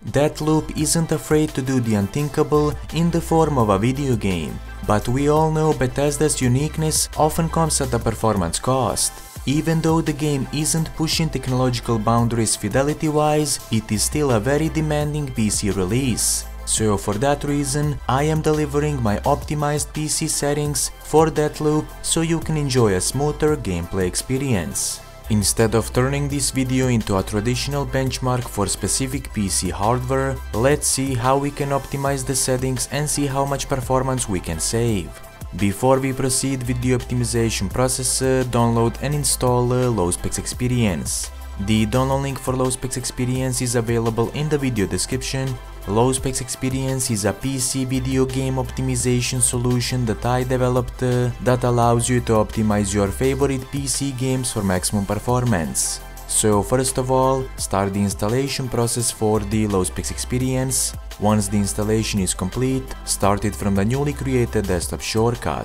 Deathloop isn't afraid to do the unthinkable in the form of a video game, but we all know Bethesda's uniqueness often comes at a performance cost. Even though the game isn't pushing technological boundaries fidelity-wise, it is still a very demanding PC release. So for that reason, I am delivering my optimized PC settings for Deathloop so you can enjoy a smoother gameplay experience. Instead of turning this video into a traditional benchmark for specific PC hardware, let's see how we can optimize the settings and see how much performance we can save. Before we proceed with the optimization process, download and install Low-Specs Experience. The download link for Low-Specs Experience is available in the video description. Low-Specs Experience is a PC video game optimization solution that I developed that allows you to optimize your favorite PC games for maximum performance. So first of all, start the installation process for the Low-Specs Experience. Once the installation is complete, start it from the newly created desktop shortcut.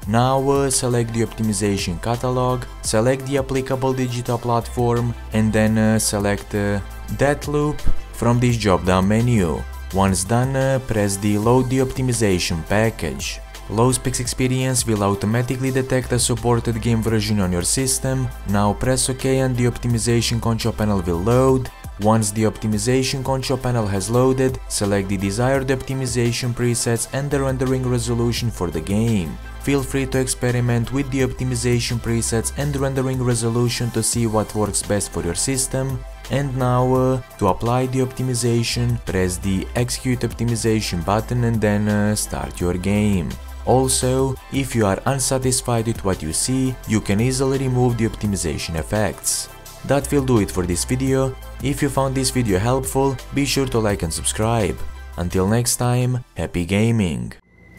Now select the optimization catalog, select the applicable digital platform, and then select Deathloop from this drop-down menu. Once done, press the Load the Optimization package. Low-Specs Experience will automatically detect a supported game version on your system. Now press OK and the optimization control panel will load. Once the optimization control panel has loaded, select the desired optimization presets and the rendering resolution for the game. Feel free to experiment with the optimization presets and rendering resolution to see what works best for your system. And now, to apply the optimization, press the Execute Optimization button and then start your game. Also, if you are unsatisfied with what you see, you can easily remove the optimization effects. That will do it for this video. If you found this video helpful, be sure to like and subscribe. Until next time, happy gaming!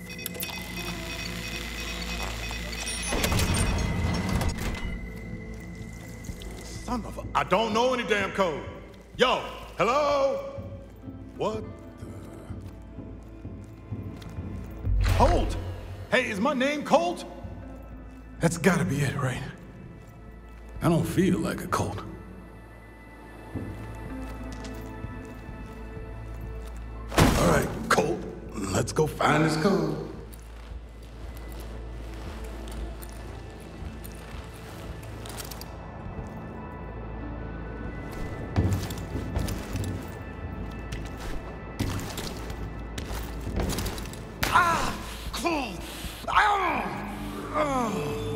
Son of a... I don't know any damn code. Yo, hello? What the... Colt? Hey, is my name Colt? That's gotta be it, right? I don't feel like a Colt. All right, Colt, let's go find this code. Ah! Colt! Ah! Ah!